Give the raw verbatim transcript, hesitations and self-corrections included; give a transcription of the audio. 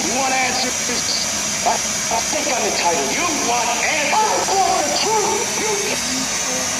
You want answers? I, I think I'm entitled. You want answers? I want the truth. You